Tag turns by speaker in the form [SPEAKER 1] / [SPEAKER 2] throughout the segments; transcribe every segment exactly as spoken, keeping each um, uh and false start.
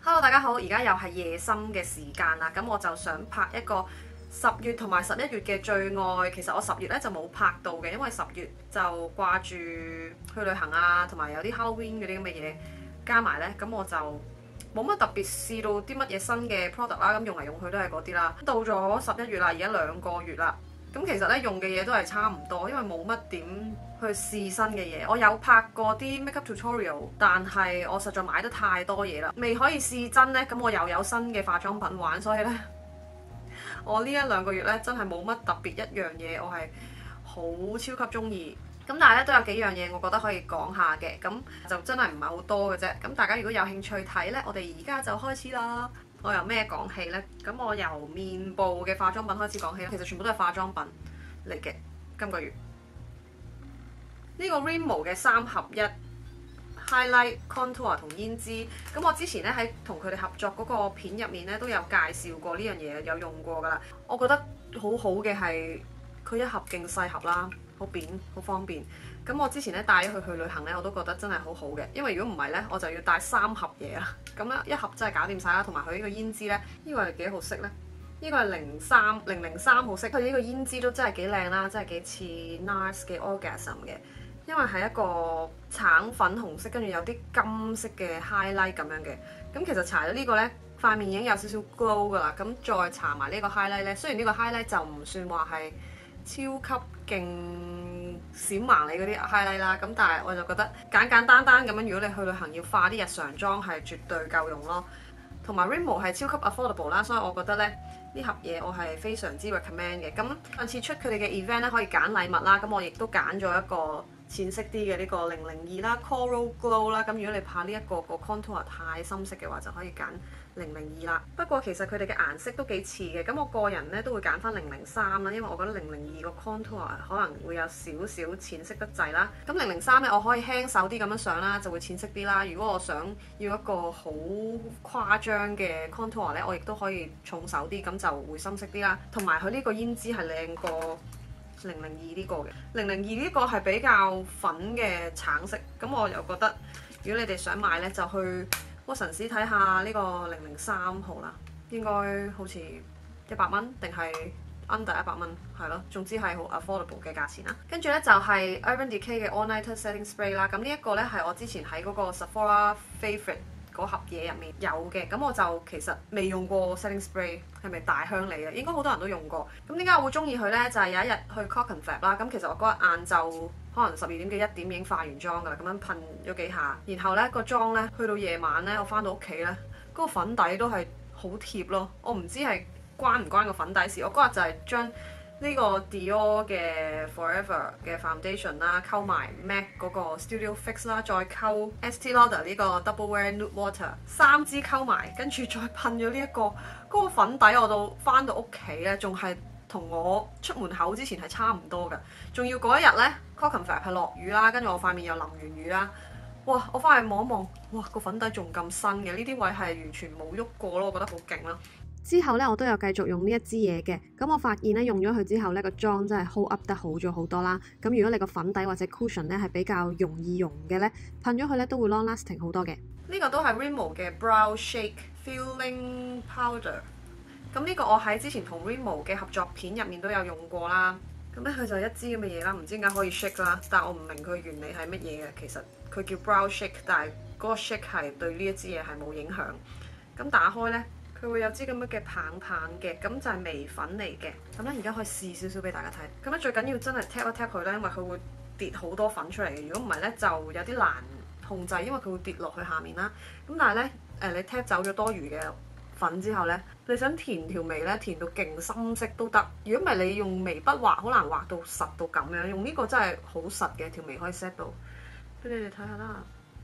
[SPEAKER 1] Hello，大家好，而家又係夜深嘅時間啦，咁我就想拍一個十月同埋十一月嘅最愛。其實我十月咧就冇拍到嘅，因為十月就掛住去旅行啊，同埋有啲 Halloween 嗰啲咁嘅嘢加埋咧，咁我就冇乜特別試到啲乜嘢新嘅 product 啦，咁用嚟用去都係嗰啲啦。到咗十一月啦，而家兩個月啦，咁其實咧用嘅嘢都係差唔多，因為冇乜點去試新嘅嘢。我有拍過啲 makeup tutorial， 但係我實在買得太多嘢啦，未可以試真呢。咁我又有新嘅化妝品玩，所以呢，我呢一兩個月呢，真係冇乜特別一樣嘢，我係好超級中意。咁但係咧都有幾樣嘢我覺得可以講下嘅，咁就真係唔係好多嘅啫。咁大家如果有興趣睇呢，我哋而家就開始啦。我由咩講起呢？咁我由面部嘅化妝品開始講起啦。其實全部都係化妝品嚟嘅。今個月呢個 Rimmel 嘅三合一 Highlight Contour 同胭脂，咁我之前咧喺同佢哋合作嗰個片入面咧都有介紹過呢樣嘢，有用過噶啦。我覺得好好嘅係佢一盒勁細盒啦，好扁，好方便。咁我之前咧帶咗佢去旅行咧，我都覺得真係好好嘅，因為如果唔係咧，我就要帶三盒嘢啦。咁咧一盒真係搞掂晒啦，同埋佢呢個胭脂咧，呢個係幾號色咧？呢個係零三零零三號色，佢呢個胭脂都真係幾靚啦，真係幾似 NARS 嘅 Orgasm 嘅。因為係一個橙粉紅色，跟住有啲金色嘅 highlight 咁樣嘅。咁其實搽咗呢個呢，塊面已經有少少 glow 噶啦。咁再搽埋呢個 highlight 呢，雖然呢個 highlight 就唔算話係超級勁閃盲你嗰啲 highlight 啦，咁但係我就覺得簡簡單單咁樣，如果你去旅行要化啲日常妝係絕對夠用咯。同埋 Rimmel 係超級 affordable 啦，所以我覺得咧呢盒嘢我係非常之 recommend 嘅。咁上次出佢哋嘅 event 咧可以揀禮物啦，咁我亦都揀咗一個淺色啲嘅呢個零零二啦 Coral Glow 啦。咁如果你怕呢一個個 contour 太深色嘅話，就可以揀零零二啦。不過其實佢哋嘅顏色都幾似嘅，咁我個人咧都會揀翻零零三啦，因為我覺得零零二個 contour 可能會有少少淺色得滯啦。咁零零三咧我可以輕手啲咁樣上啦，就會淺色啲啦。如果我想要一個好誇張嘅 contour 咧，我亦都可以重手啲，咁就會深色啲啦。同埋佢呢個胭脂係靚過零零二呢個嘅，零零二呢個係比較粉嘅橙色，咁我又覺得如果你哋想買呢，就去屈臣氏睇下呢個零零三號啦，應該好似一百蚊定係 under 一百蚊，係咯，總之係好 affordable 嘅價錢啦。跟住呢，就係 Urban Decay 嘅 All Nighter Setting Spray 啦，咁呢一個呢，係我之前喺嗰個 Sephora Favorite嗰盒嘢入面有嘅，咁我就其實未用過 setting spray， 係咪大鄉里啊？應該好多人都用過。咁點解我會中意佢呢？就係、是、有一日去 Clockenflap 啦，咁其實我嗰日晏晝可能十二點幾一點已經化完妝㗎啦，咁樣噴咗幾下，然後呢個妝呢，去到夜晚呢，我翻到屋企呢，嗰、那個粉底都係好貼咯。我唔知係關唔關個粉底事。我嗰日就係將呢個 Dior 嘅 Forever 嘅 Foundation 啦，溝埋 M A C 嗰個 Studio Fix 啦，再溝 Estee Lauder 呢個 Double Wear Nude Water， 三支溝埋，跟住再噴咗呢一個嗰、嗰個粉底，我到翻到屋企咧，仲係同我出門口之前係差唔多㗎。仲要嗰一日咧 Clockenflap 係落雨啦，跟住我塊面又淋完雨啦，哇！我翻去望一望，哇，個粉底仲咁新嘅，呢啲位係完全冇喐過咯，我覺得好勁啦。
[SPEAKER 2] 之後咧，我都有繼續用呢一支嘢嘅，咁我發現咧用咗佢之後咧，個妝真係 hold up 得好咗好多啦。咁如果你個粉底或者 cushion 咧係比較容易溶嘅咧，噴咗佢咧都會 long lasting 好多嘅。
[SPEAKER 1] 呢個都係 Rimmel 嘅 Brow Shake Filling Powder。咁呢個我喺之前同 Rimmel 嘅合作片入面都有用過啦。咁咧佢就一支咁嘅嘢啦，唔知點解可以 shake 啦，但係我唔明佢原理係乜嘢嘅。其實佢叫 Brow Shake， 但係嗰個 shake 係對呢一支嘢係冇影響。咁打開咧，佢會有支咁樣嘅棒棒嘅，咁就係眉粉嚟嘅。咁咧而家可以試少少俾大家睇。咁咧最緊要真係 tap 一 tap 佢咧，因為佢會跌好多粉出嚟嘅。如果唔係咧，就有啲難控制，因為佢會跌落去下面啦。咁但係咧，誒你 tap 走咗多餘嘅粉之後咧，你想填條眉咧，填到勁深色都得。如果唔係你用眉筆畫，好難畫到實到咁樣。用呢個真係好實嘅，條眉可以 set 到。俾你哋睇下啦，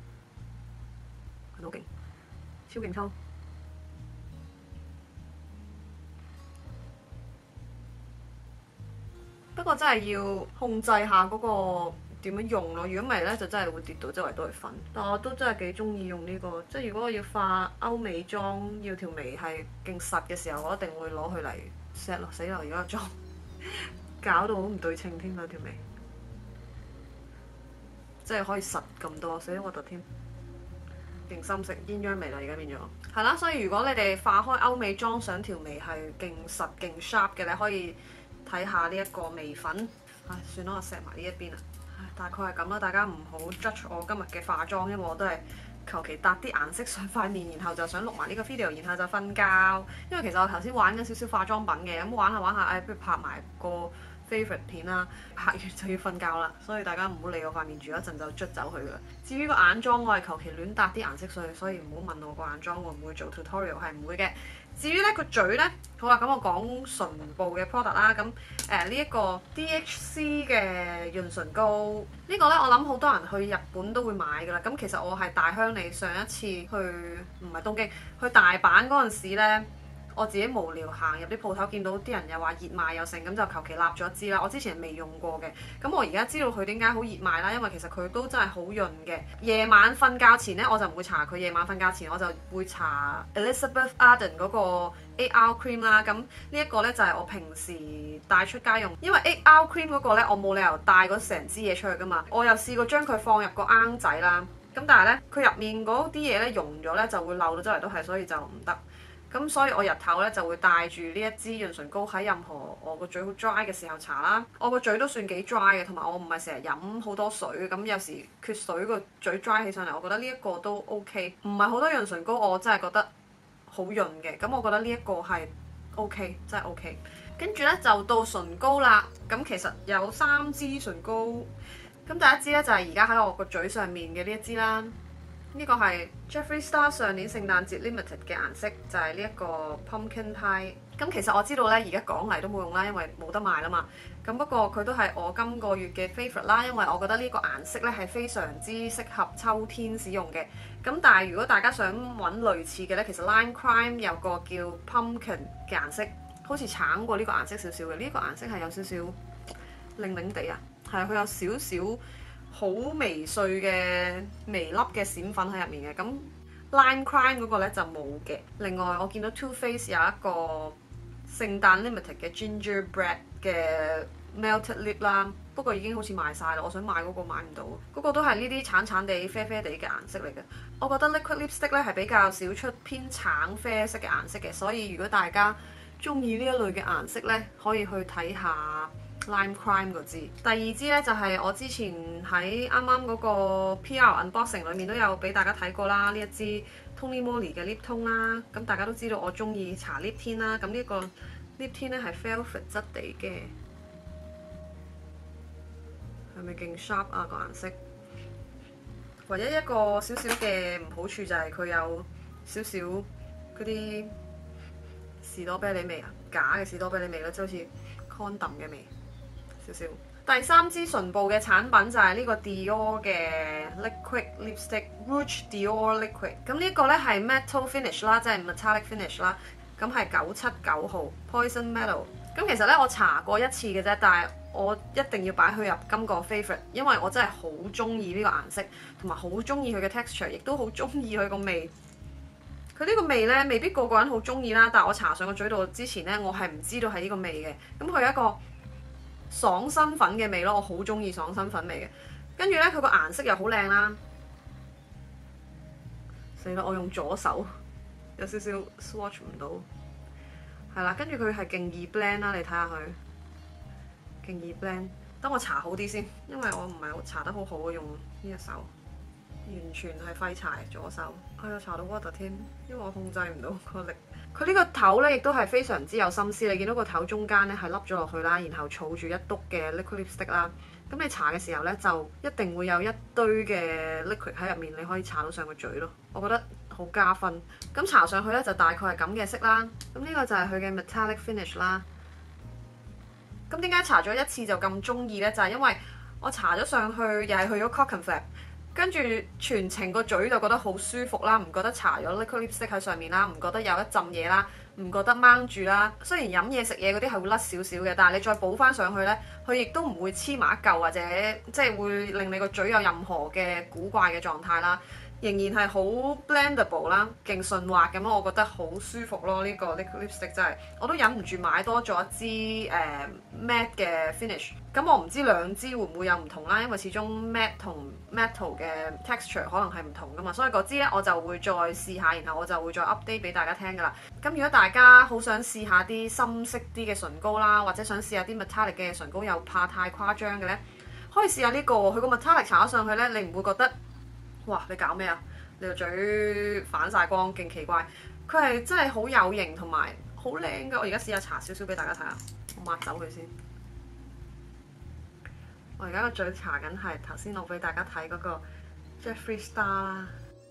[SPEAKER 1] 好勁，超勁抽！不過真係要控制下嗰個點樣用咯，如果唔係咧就真係會跌到周圍都係粉。但我都真係幾中意用呢個，即係如果我要化歐美妝，要條眉係勁實嘅時候，我一定會攞佢嚟 set 咯。死啦！而家個妝搞到好唔對稱添啦條眉。即係可以實咁多，死得核突添。 勁深色鴛鴦眉啦，而家變咗。係啦，所以如果你哋化開歐美妝想條眉係勁實勁 sharp 嘅咧，可以睇下呢一個眉粉。唉，算啦，我錫埋呢一邊啦。唉，大概係咁啦，大家唔好 judge 我今日嘅化妝，因為我都係求其搭啲顏色上塊面，然後就想錄埋呢個 video，然後就瞓覺。因為其實我頭先玩緊少少化妝品嘅，咁玩下玩下，唉，不如拍埋個 favorite 片啦，拍完就要瞓覺啦，所以大家唔好理我塊面住，一陣就捽走佢噶。至於個眼妝，我係求其亂搭啲顏色上去，所以唔好問我個眼妝會唔會做 tutorial，係唔會嘅。至於咧個嘴咧，好啦，咁我講唇部嘅 product 啦，咁誒呢一個 D H C 嘅潤唇膏，呢、呢個咧我諗好多人去日本都會買㗎啦。咁其實我係大鄉里上一次去唔係東京，去大阪嗰陣時咧。我自己無聊行入啲鋪頭，見到啲人又話熱賣又成，咁就求其立咗一支啦。我之前未用過嘅，咁我而家知道佢點解好熱賣啦，因為其實佢都真係好潤嘅。夜晚瞓覺前咧，我就唔會搽佢。夜晚瞓覺前我就會搽 Elizabeth Arden 嗰個eight hour cream 啦。咁呢一個咧就係我平時帶出街用，因為eight hour cream 嗰個咧我冇理由帶嗰成支嘢出去噶嘛。我又試過將佢放入個罌仔啦，咁但係咧佢入面嗰啲嘢咧溶咗咧就會漏到周圍都係，所以就唔得。咁所以我日頭咧就會帶住呢一支潤唇膏喺任何我個嘴好 dry 嘅時候搽啦。我個嘴都算幾 dry 嘅，同埋我唔係成日飲好多水，咁有時缺水個嘴 dry 起上嚟，我覺得呢一個都 OK。唔係好多潤唇膏我真係覺得好潤嘅，咁我覺得呢一個係 OK， 真係 OK。跟住咧就到唇膏啦，咁其實有三支唇膏，咁第一支咧就係而家喺我個嘴上面嘅呢一支啦。呢個係 Jeffree Star 上年聖誕節 Limited 嘅顏色，就係呢一個 Pumpkin Pie。咁其實我知道咧，而家講嚟都冇用啦，因為冇得賣啦嘛。咁不過佢都係我今個月嘅 favourite 啦，因為我覺得呢個顏色咧係非常之適合秋天使用嘅。咁但係如果大家想揾類似嘅咧，其實 Lime Crime 有個叫 Pumpkin 嘅顏色，好似橙過呢個顏色少少嘅。呢、這個顏色係有少少靚靚地啊，係啊，佢有少少好微碎嘅微粒嘅閃粉喺入面嘅，咁 Lime Crime 嗰個咧就冇嘅。另外我見到 Too Faced 有一個聖誕 Limited 嘅 Gingerbread 嘅 Melted Lip 啦，不過已經好似賣晒啦。我想買嗰個買唔到，嗰、嗰個都係呢啲橙橙地啡啡地嘅顏色嚟嘅。我覺得 Liquid Lipstick 咧係比較少出偏橙啡色嘅顏色嘅，所以如果大家中意呢一類嘅顏色咧，可以去睇下Lime Crime 嗰支。第二支咧就係、是、我之前喺啱啱嗰個 P R unboxing 裏面都有俾大家睇過啦，呢一支 Tony Moly 嘅 Lip Tone 啦。咁大家都知道我中意搽 Lip Tint 啦，咁呢個 Lip Tint 咧係 velvet 質地嘅，係咪勁 sharp 啊個顏色？唯一一個少少嘅唔好處就係佢有少少嗰啲士多啤梨味啊，假嘅士多啤梨味咯，即係好似 condom 嘅味。少少。第三支唇部嘅產品就係呢個 Dior 嘅 Liquid Lipstick Rouge Dior Liquid。咁呢個咧係 Metal Finish 啦，即係 Metallic Finish 啦。咁係九七九號 Poison Metal。咁其實咧我搽過一次嘅啫，但係我一定要擺佢入今個 favorite，因為我真係好中意呢個顏色，同埋好中意佢嘅 texture，亦都好中意佢個味。佢呢個味咧未必個個人好中意啦，但係我搽上個嘴度之前咧，我係唔知道係呢個味嘅。咁佢有一個爽身粉嘅味咯，我好中意爽身粉味嘅。跟住咧，佢個顏色又好靚啦。死啦！我用左手，有少少 swatch 唔到。係啦，跟住佢係勁易 blend 啦，你睇下佢勁易 blend。等我搽好啲先，因為我唔係搽得好好啊，用呢隻手，完全係廢柴左手。我有搽到 water 添，因為我控制唔到個力。佢呢個頭咧，亦都係非常之有心思。你見到個頭中間咧係凹咗落去啦，然後儲住一篤嘅 liquid lipstick 啦。咁你搽嘅時候咧，就一定會有一堆嘅 liquid 喺入面，你可以搽到上個嘴咯。我覺得好加分。咁搽上去咧就大概係咁嘅色啦。咁呢個就係佢嘅 metallic finish 啦。咁點解搽咗一次就咁中意咧？就係、是、因為我搽咗上去，又係去咗 Clockenflap。跟住全程個嘴就覺得好舒服啦，唔覺得搽咗 liquid lipstick 喺上面啦，唔覺得有一浸嘢啦，唔覺得掹住啦。雖然飲嘢食嘢嗰啲係會甩少少嘅，但係你再補翻上去呢，佢亦都唔會黐埋一嚿或者即係會令你個嘴有任何嘅古怪嘅狀態啦。 仍然係好 blendable 啦，勁順滑咁，我覺得好舒服咯。呢、這個 lipstick 真係，我都忍唔住買多咗一支誒、呃、matte 嘅 finish。咁我唔知兩支會唔會有唔同啦，因為始終 matte 同 metal 嘅 texture 可能係唔同噶嘛，所以嗰支咧我就會再試下，然後我就會再 update 俾大家聽噶啦。咁如果大家好想試下啲深色啲嘅唇膏啦，或者想試下啲 metallic 嘅唇膏又怕太誇張嘅咧，可以試下呢、這個。佢個 metallic 搽咗上去咧，你唔會覺得哇，你搞咩啊？你個嘴反晒光，勁奇怪。佢係真係好有型同埋好靚㗎。我而家試下搽少少俾大家睇下，我抹走佢先。我而家個嘴搽緊係頭先我俾大家睇嗰個 Jeffree Star 啦。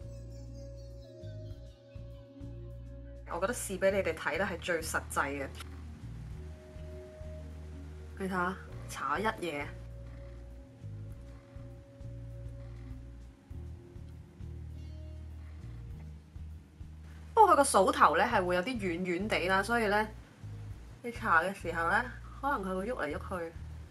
[SPEAKER 1] 我覺得試俾你哋睇咧係最實際嘅。你睇下，搽咗一嘢。不過佢個掃頭咧係會有啲軟軟地啦，所以咧你搽嘅時候咧，可能佢會喐嚟喐去。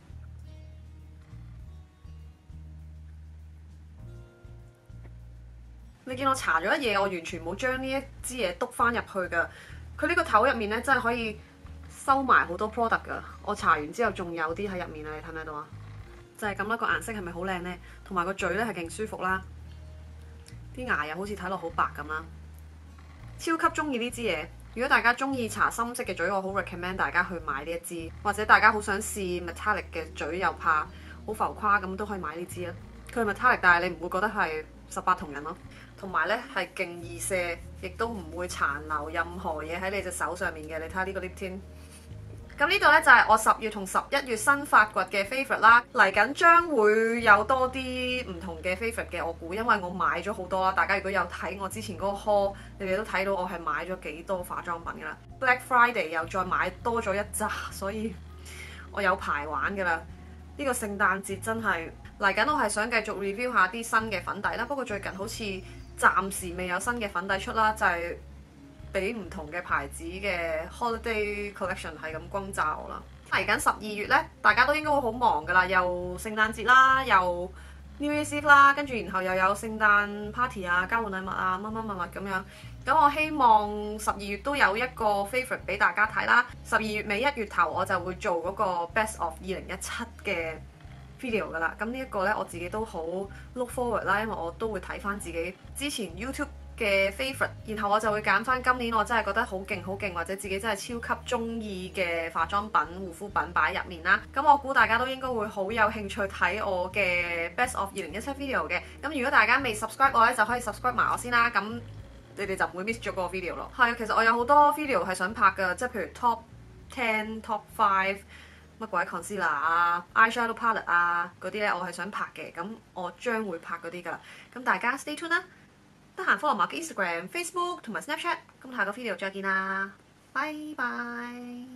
[SPEAKER 1] 你見我搽咗一嘢，我完全冇將呢一支嘢篤翻入去㗎。佢呢個頭入面咧真係可以收埋好多 product 㗎。我搽完之後仲有啲喺入面啊，你睇唔睇到啊？就係咁啦，個顏色係咪好靚呢？同埋個嘴咧係勁舒服啦，啲牙又好似睇落好白咁啦。超級中意呢支嘢！如果大家中意搽深色嘅嘴，我好 recommend 大家去買呢一支。或者大家好想試 metallic 嘅嘴又怕好浮誇咁，都可以買呢支啦。佢係 metallic，但係你唔會覺得係十八銅人咯。同埋咧係勁易卸，亦都唔會殘留任何嘢喺你隻手上面嘅。你睇下呢個 lip tint。咁呢度咧就係我十月同十一月新發掘嘅 favourite 啦，嚟緊將會有多啲唔同嘅 favourite 嘅，我估，因為我買咗好多啦。大家如果有睇我之前嗰個 haul，你哋都睇到我係買咗幾多化妝品噶啦。Black Friday 又再買多咗一紮，所以我有排玩噶啦。呢個聖誕節真係嚟緊，我係想繼續 review 下啲新嘅粉底啦。不過最近好似暫時未有新嘅粉底出啦，就係俾唔同嘅牌子嘅 holiday collection 係咁轟炸我啦。嚟緊十二月呢，大家都應該會好忙噶啦，又聖誕節啦，又 New Year's Eve 啦，跟住然後又有聖誕 party 啊、交換禮物啊、乜乜乜乜咁樣。咁我希望十二月都有一個 favourite 俾大家睇啦。十二月尾一月頭我就會做嗰個 Best of 二零一七嘅 video 噶啦。咁呢一個呢，我自己都好 look forward 啦，因為我都會睇翻自己之前 YouTube嘅 favourite， 然後我就會揀翻今年我真係覺得好勁好勁，或者自己真係超級中意嘅化妝品、護膚品擺入面啦。咁我估大家都應該會好有興趣睇我嘅 Best of 二零一七 video 嘅。咁如果大家未 subscribe 我咧，就可以 subscribe 埋我先啦。咁你哋就唔會 miss 咗嗰個 video 咯。係啊，其實我有好多 video 係想拍㗎，即係譬如 top ten、top five 乜鬼 concealer 啊、eyeshadow palette 啊嗰啲咧，我係想拍嘅。咁我將會拍嗰啲㗎啦。咁大家 stay tuned 啦。得閒 follow 埋我嘅 Instagram、Facebook 同埋 Snapchat，咁下個 video 再見啦，拜拜。